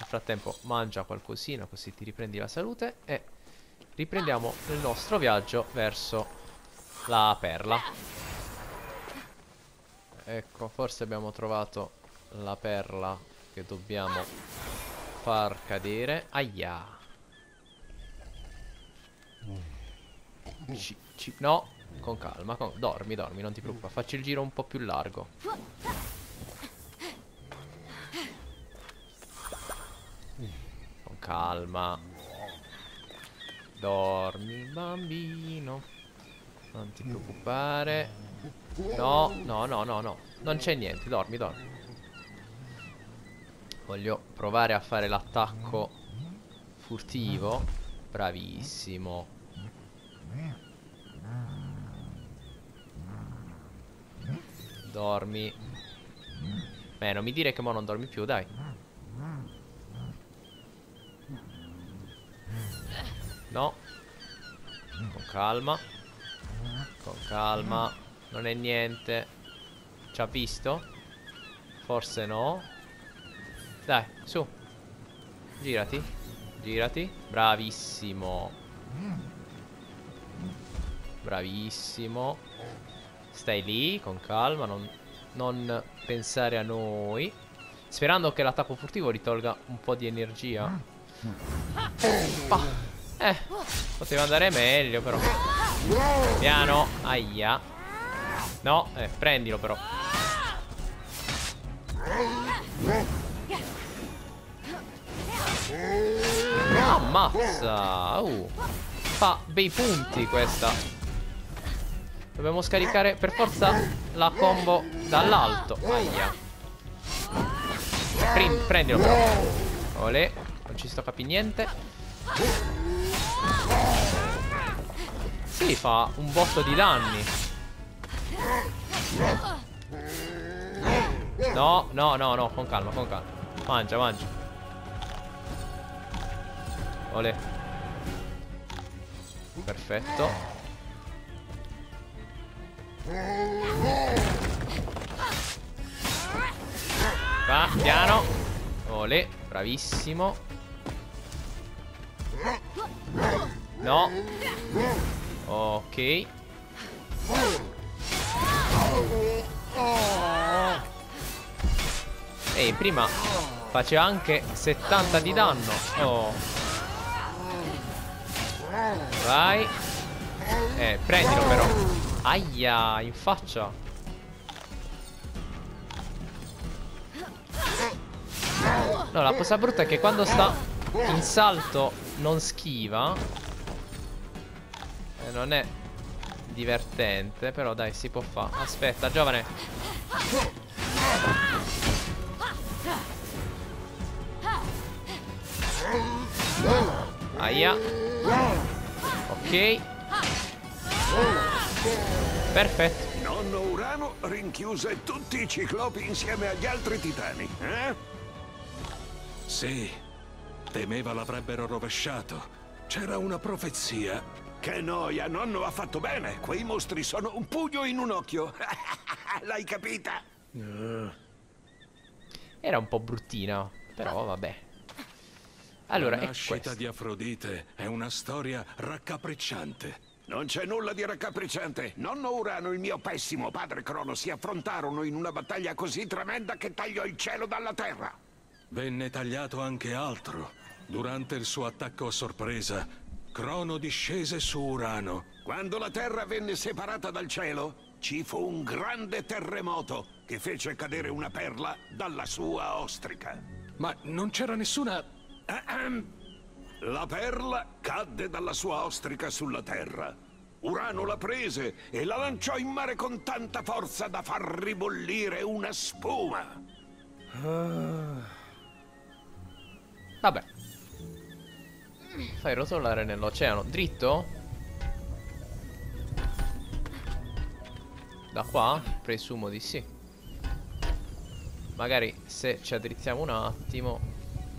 frattempo mangia qualcosina così ti riprendi la salute. E riprendiamo il nostro viaggio verso la perla. Ecco, forse abbiamo trovato la perla che dobbiamo far cadere. Aia. No, con calma, dormi, dormi, non ti preoccupare. Facci il giro un po' più largo. Con calma. Dormi, bambino. Non ti preoccupare. No, no, no, no, no. Non c'è niente, dormi, dormi. Voglio provare a fare l'attacco furtivo. Bravissimo. Dormi. Non mi dire che mo non dormi più, dai. No. Con calma. Con calma. Non è niente. Ci ha visto? Forse no. Dai, su. Girati. Girati. Bravissimo. Bravissimo. Stai lì, con calma. Non pensare a noi. Sperando che l'attacco furtivo ritolga un po' di energia. Poteva andare meglio però. Piano. Aia. No, prendilo però. Ammazza. Fa bei punti questa. Dobbiamo scaricare per forza la combo dall'alto. Aia. Prendilo però. Olè. Non ci sto capendo niente. Sì, fa un botto di danni. No, no, no, no, con calma, con calma. Mangia, mangia. Olè. Perfetto. Va, piano. Olè, bravissimo. No. Ok. Ehi, prima faceva anche 70 di danno. Oh. Vai. Prendilo però. Aia, in faccia. No, la cosa brutta è che quando sta in salto non schiva. Non è divertente, però dai, si può fare. Aspetta, giovane. Aia. Ok. Perfetto. Nonno Urano rinchiuse tutti i ciclopi insieme agli altri titani, eh? Sì. Temeva l'avrebbero rovesciato. C'era una profezia. Che noia, nonno ha fatto bene. Quei mostri sono un pugno in un occhio. L'hai capita? Era un po' bruttina, però vabbè. Allora, la nascita di Afrodite è una storia raccapricciante. Non c'è nulla di raccapricciante. Nonno Urano e il mio pessimo padre Crono si affrontarono in una battaglia così tremenda che tagliò il cielo dalla terra. Venne tagliato anche altro. Durante il suo attacco a sorpresa, Crono discese su Urano. Quando la terra venne separata dal cielo, ci fu un grande terremoto che fece cadere una perla dalla sua ostrica. Ma non c'era nessuna... La perla cadde dalla sua ostrica sulla terra. Urano la prese e la lanciò in mare con tanta forza da far ribollire una spuma. Vabbè. Fai rotolare nell'oceano. Dritto? Da qua? Presumo di sì. Magari se ci addrizziamo un attimo.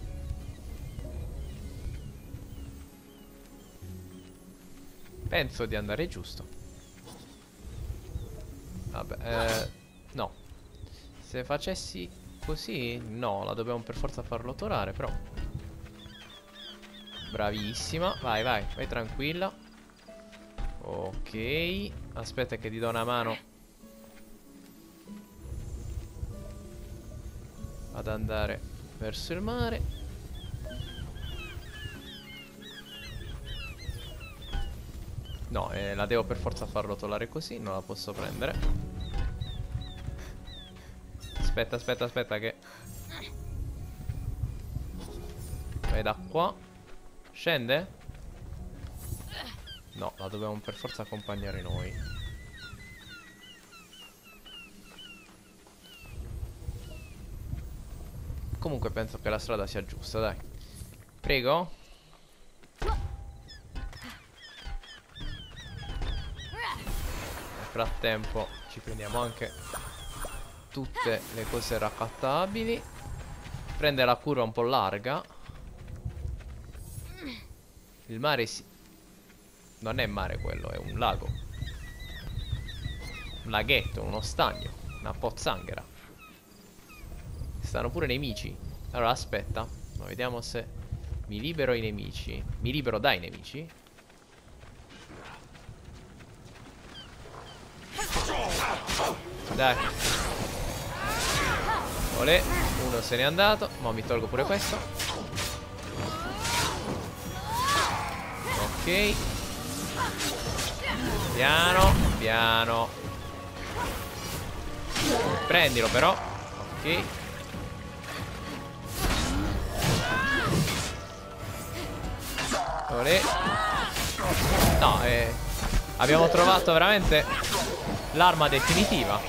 Penso di andare giusto. Vabbè, no. Se facessi così, no, la dobbiamo per forza far rotolare, però Bravissima. Vai, vai, vai tranquilla. Ok. Aspetta che ti do una mano ad andare verso il mare. No, la devo per forza far rotolare così. Non la posso prendere. Aspetta, aspetta, aspetta che... Vai da qua. Scende? No, la dobbiamo per forza accompagnare noi. Comunque penso che la strada sia giusta, dai. Prego. Nel frattempo ci prendiamo anche tutte le cose raccattabili. Prende la curva un po' larga. Il mare non è mare quello, è un lago. Un laghetto, uno stagno, una pozzanghera. Stanno pure nemici. Allora aspetta, ma vediamo se mi libero i nemici. Mi libero dai nemici. Dai. Olè, uno se n'è andato. Ma mi tolgo pure questo. Ok. Piano, piano. Prendilo però. Ok. Olè. No, abbiamo trovato veramente l'arma definitiva.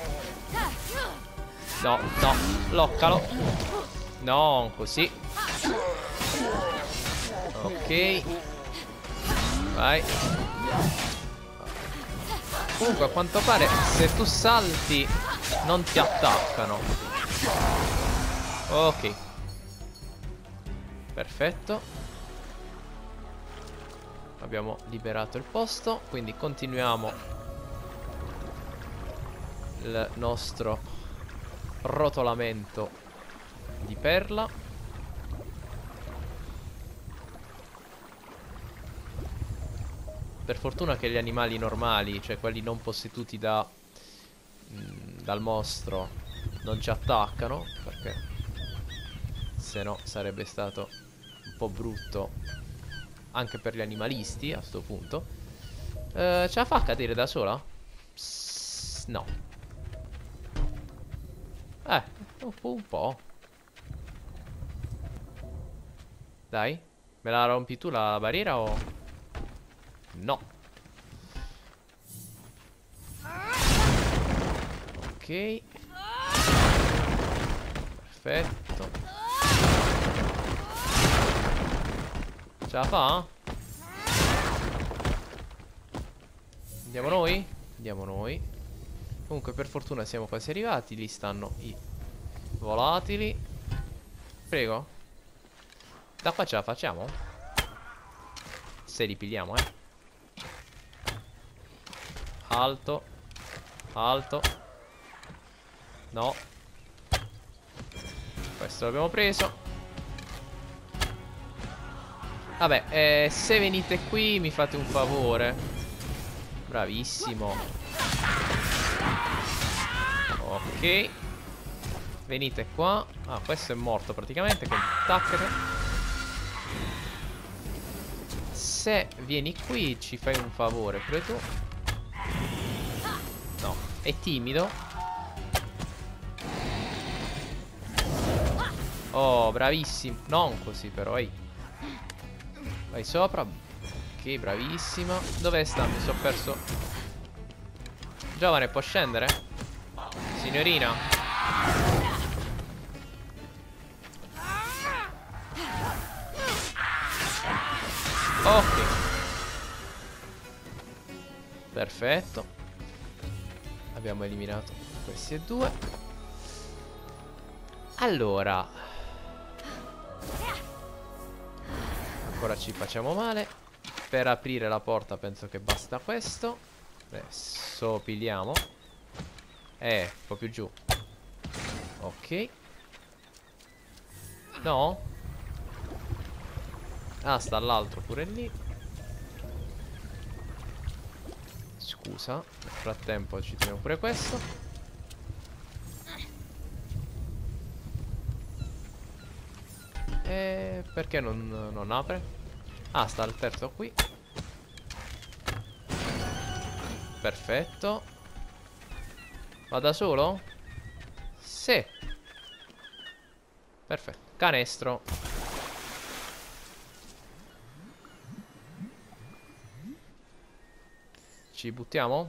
No, no, loccalo. Non così. Ok. Vai. Comunque a quanto pare se tu salti non ti attaccano. Ok. Perfetto. Abbiamo liberato il posto. Quindi continuiamo il nostro rotolamento di perla. Per fortuna che gli animali normali, cioè quelli non posseduti dal mostro, non ci attaccano, perché se no sarebbe stato un po' brutto anche per gli animalisti a sto punto. Ce la fa a cadere da sola? No. Un po'. Dai. Me la rompi tu la barriera o... No. Ok. Perfetto. Ce la fa? Andiamo noi? Andiamo noi. Comunque per fortuna siamo quasi arrivati. Lì stanno i volatili. Prego. Da qua ce la facciamo? Se li pigliamo, Alto. Alto. No. Questo l'abbiamo preso. Vabbè, se venite qui mi fate un favore. Bravissimo. Ok. Venite qua. Ah, questo è morto praticamente con tacchere. Se vieni qui ci fai un favore pure tu. No, è timido. Oh, bravissimo. Non così però, ehi. Vai sopra. Ok, bravissima. Dove sta? Mi sono perso. Giovane, può scendere? Signorina. Ok. Perfetto. Abbiamo eliminato questi e due. Allora, ancora ci facciamo male. Per aprire la porta penso che basta questo. Adesso pigliamo. Un po' più giù. Ok. No? Ah, sta l'altro pure lì. Scusa. Nel frattempo ci teniamo pure questo. E perché non apre? Ah, sta il terzo qui. Perfetto. Va da solo? Sì. Perfetto. Canestro. Ci buttiamo?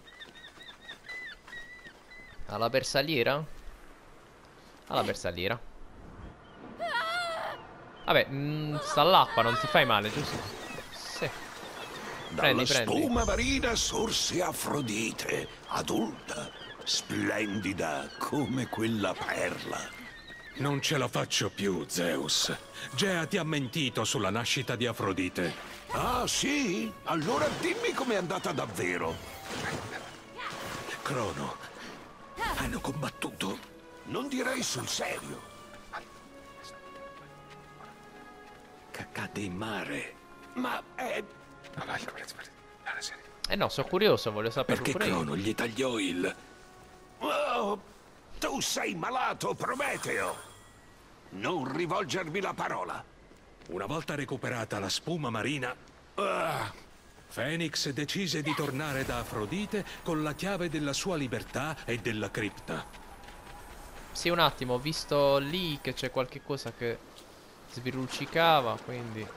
Alla bersagliera? Alla bersagliera. Vabbè, sta all'acqua, non ti fai male, giusto? Sì. Dalla Prendi. spuma marina sorse Afrodite, adulta, splendida come quella perla. Non ce la faccio più, Zeus. Gea ti ha mentito sulla nascita di Afrodite. Ah, sì? Allora dimmi com'è andata davvero. Crono, hanno combattuto. Non direi sul serio. Cadde in mare. Ma è... Eh no, sono curioso, voglio saperlo Perché pure io. Crono gli tagliò il... Oh, tu sei malato, Prometeo. Non rivolgermi la parola. Una volta recuperata la spuma marina, Phoenix decise di tornare da Afrodite con la chiave della sua libertà e della cripta. Sì, un attimo, ho visto lì che c'è qualche cosa che svirluccicava, quindi...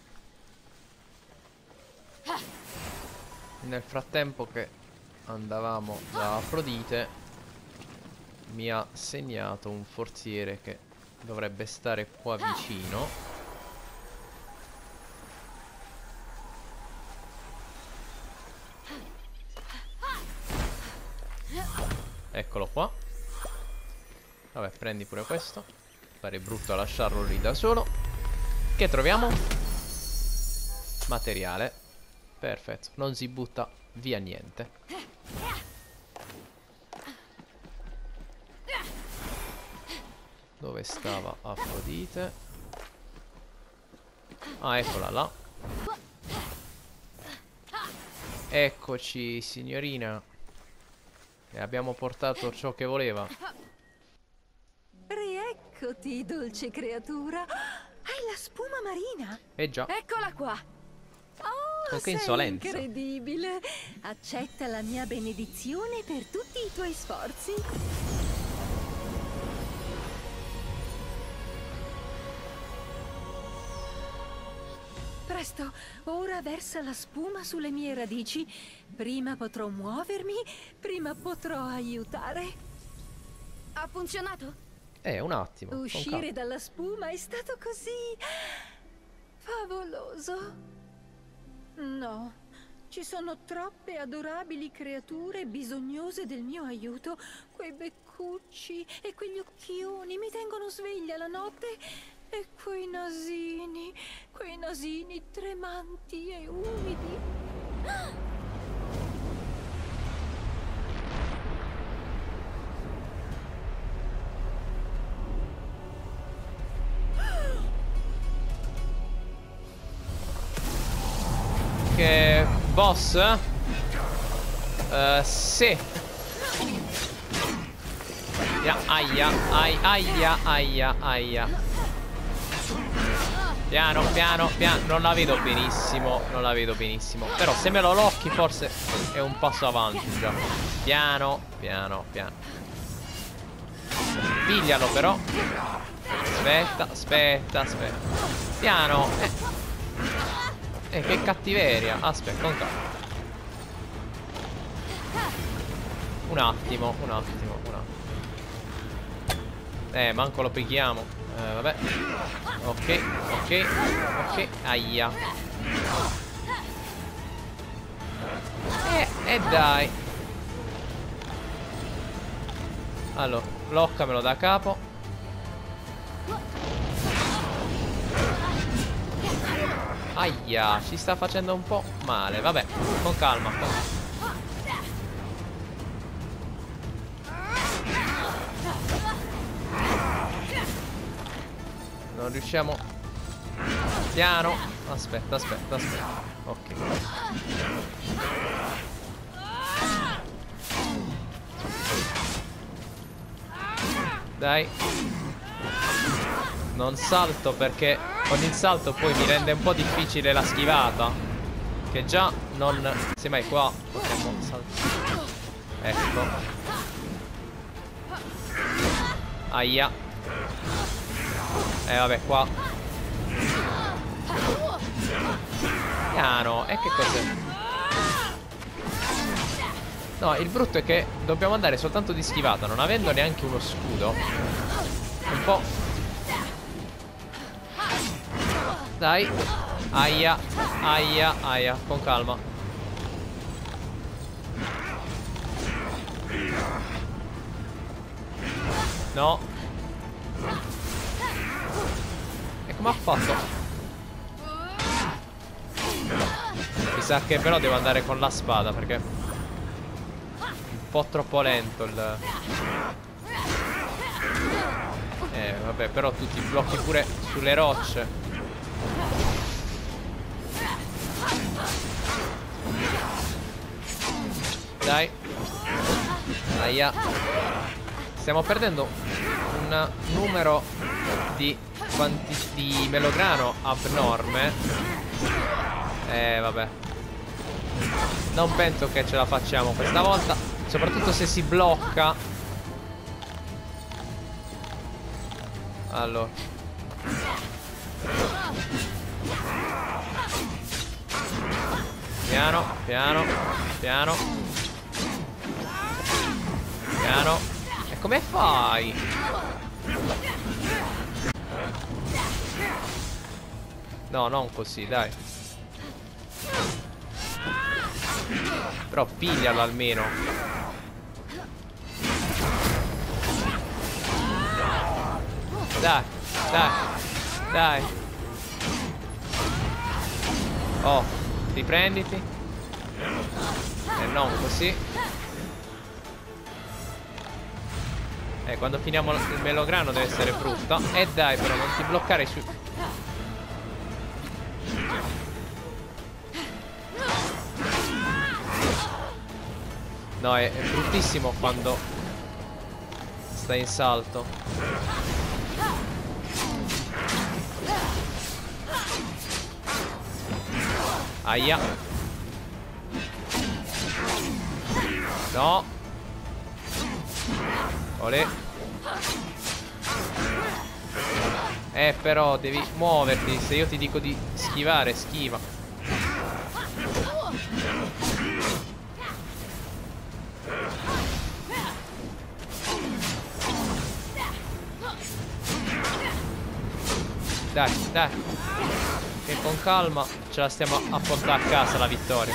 Nel frattempo che andavamo da Afrodite, mi ha segnato un forziere che dovrebbe stare qua vicino. Eccolo qua. Vabbè, prendi pure questo. Pare brutto lasciarlo lì da solo. Che troviamo? Materiale. Perfetto, non si butta via niente. Dove stava Afrodite? Ah, eccola là. Eccoci, signorina. E abbiamo portato ciò che voleva. Rieccoti, dolce creatura. Hai la spuma marina. Eh già, Eccola qua. Oh, con che sei insolenza. incredibile. Accetta la mia benedizione per tutti i tuoi sforzi. Presto, ora versa la spuma sulle mie radici. Prima potrò muovermi, prima potrò aiutare. Ha funzionato? un attimo. con calma. Uscire dalla spuma è stato così favoloso. No, ci sono troppe adorabili creature bisognose del mio aiuto. Quei beccucci e quegli occhioni mi tengono sveglia la notte. E quei nasini tremanti e umidi. Che boss? Sì. Aia. Piano. Non la vedo benissimo. Però se me lo locchi forse è un passo avanti già. Piano. Piglialo però. Aspetta. Piano. Che cattiveria. Aspetta, con calma. Un attimo. Manco lo picchiamo. Vabbè. Ok. Aia. Dai. Allora, bloccamelo da capo. Aia, ci sta facendo un po' male. Vabbè, con calma. Non riusciamo Piano. Aspetta, aspetta, aspetta. Ok. Dai. Non salto perché con il salto poi mi rende un po' difficile la schivata. Che già non... Semmai qua potremmo saltare. Ecco. Aia. Vabbè, qua. Piano. E che cos'è? No, il brutto è che dobbiamo andare soltanto di schivata, non avendo neanche uno scudo. Un po'. Dai. Aia. Aia. Aia. Con calma. No. E come ha fatto? Mi sa che però devo andare con la spada perché un po' troppo lento il... vabbè, però tu ti blocchi pure sulle rocce. Dai. Aia. Stiamo perdendo un numero di melograno abnorme. Vabbè. Non penso che ce la facciamo questa volta. Soprattutto se si blocca. Allora. Piano, piano, piano. Piano. E come fai? No, non così, dai. Però piglialo almeno. Dai, dai, dai. Oh, riprenditi. E non così. Quando finiamo il melograno deve essere brutta. E dai, però non ti bloccare su... No, è bruttissimo quando stai in salto. Aia. No. Olè. Però devi muoverti. Se io ti dico di schivare, schiva. Dai, dai. Che con calma ce la stiamo a portare a casa la vittoria.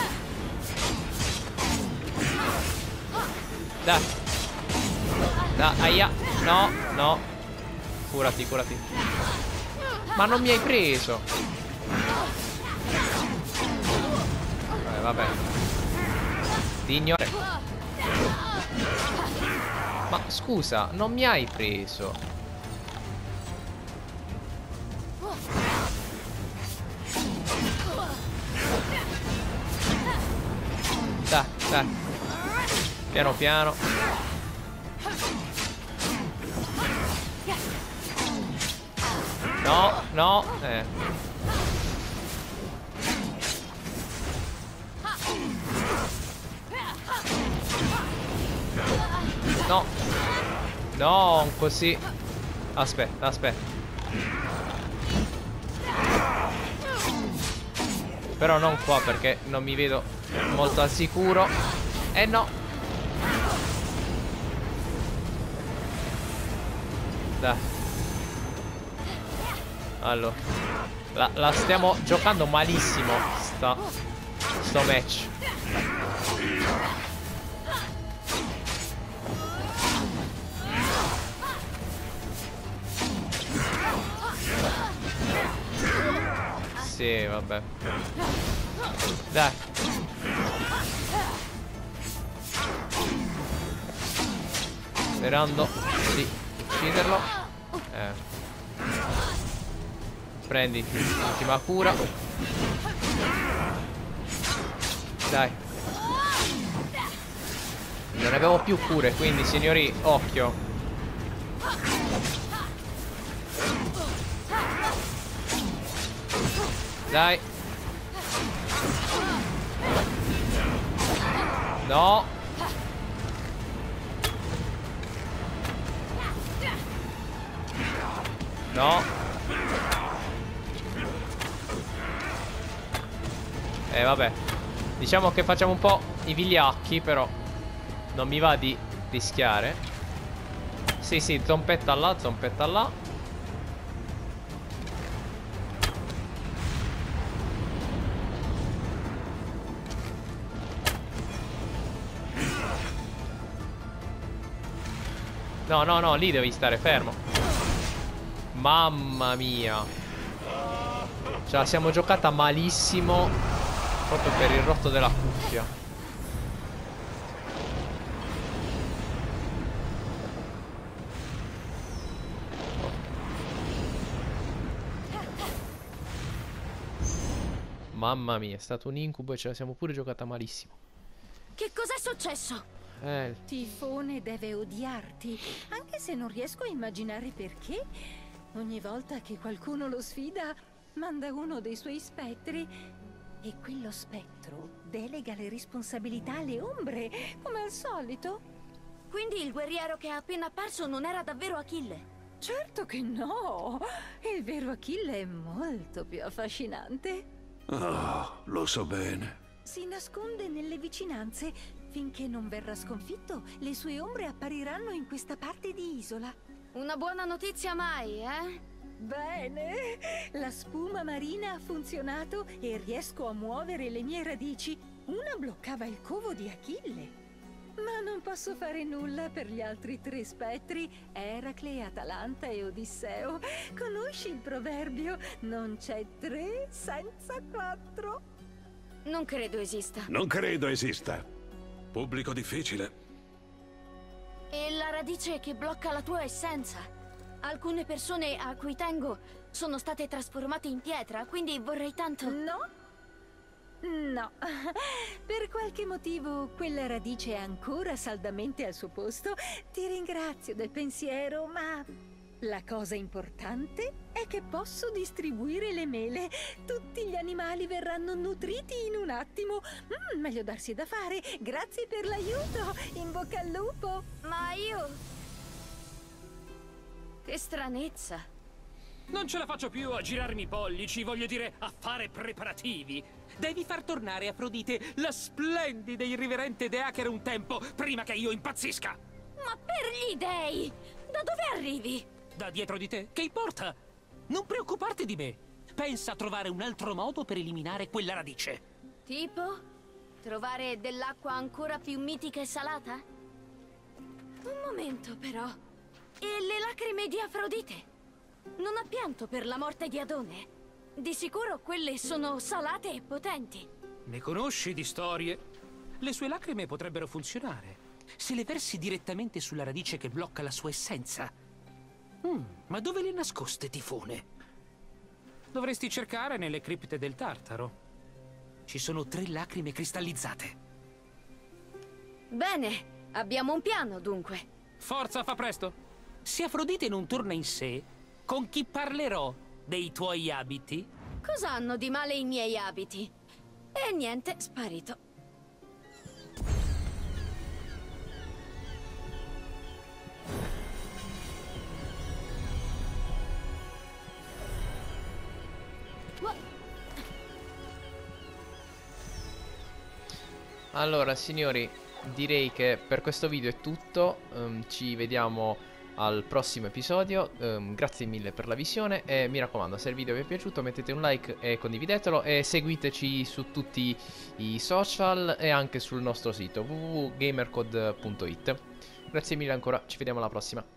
Dai. Dai, aia. No, no. Curati, curati. Ma non mi hai preso. Vabbè. Ti ignore. Ma scusa, non mi hai preso. Dai, dai. Piano piano. No, no. No. No, così. Aspetta, aspetta. Però non qua perché non mi vedo molto al sicuro. No. Dai. Allora la stiamo giocando malissimo sto match. Sì, vabbè. Dai. Sperando di ucciderlo. Prendi l'ultima cura. Dai. Non abbiamo più cure, quindi signori, occhio. Dai. No. No. Vabbè. Diciamo che facciamo un po' i vigliacchi, però non mi va di rischiare. Sì, sì, zompetta là, zompetta là. No, no, no, lì devi stare fermo. Mamma mia. Ce la siamo giocata malissimo, proprio per il rotto della cuffia. Mamma mia, è stato un incubo e ce la siamo pure giocata malissimo. Che cos'è successo? Tifone deve odiarti, anche se non riesco a immaginare perché. Ogni volta che qualcuno lo sfida, manda uno dei suoi spettri. E quello spettro delega le responsabilità alle ombre, come al solito. Quindi il guerriero che è appena apparso non era davvero Achille? Certo che no! Il vero Achille è molto più affascinante. Oh, lo so bene. Si nasconde nelle vicinanze. Finché non verrà sconfitto, le sue ombre appariranno in questa parte di isola. Una buona notizia mai, eh? Bene! La spuma marina ha funzionato e riesco a muovere le mie radici. Una bloccava il covo di Achille. Ma non posso fare nulla per gli altri 3 spettri, Eracle, Atalanta e Odisseo. Conosci il proverbio? Non c'è 3 senza 4. Non credo esista. Non credo esista. Pubblico difficile. E la radice che blocca la tua essenza? Alcune persone a cui tengo sono state trasformate in pietra, quindi vorrei tanto... No? No. Per qualche motivo quella radice è ancora saldamente al suo posto. Ti ringrazio del pensiero, ma... la cosa importante è che posso distribuire le mele. Tutti gli animali verranno nutriti in un attimo. Meglio darsi da fare. Grazie per l'aiuto. In bocca al lupo. Ma io... Che stranezza. Non ce la faccio più a girarmi i pollici, voglio dire, a fare preparativi. Devi far tornare Afrodite, la splendida e irriverente dea che era un tempo, prima che io impazzisca. Ma per gli dei! Da dove arrivi? Da dietro di te? Che importa? Non preoccuparti di me. Pensa a trovare un altro modo per eliminare quella radice. Tipo? Trovare dell'acqua ancora più mitica e salata? Un momento, però. E le lacrime di Afrodite? Non ha pianto per la morte di Adone? Di sicuro quelle sono salate e potenti. Ne conosci di storie? Le sue lacrime potrebbero funzionare se le versi direttamente sulla radice che blocca la sua essenza. Ma dove le nascoste, Tifone? Dovresti cercare nelle cripte del Tartaro. Ci sono 3 lacrime cristallizzate. Bene, abbiamo un piano, dunque. Forza, fa presto! Se Afrodite non torna in sé, con chi parlerò dei tuoi abiti? Cosa hanno di male i miei abiti? E niente, sparito. Allora, signori, direi che per questo video è tutto. Ci vediamo al prossimo episodio. Grazie mille per la visione e mi raccomando, se il video vi è piaciuto mettete un like e condividetelo e seguiteci su tutti i social e anche sul nostro sito www.gamercode.it. Grazie mille ancora, ci vediamo alla prossima.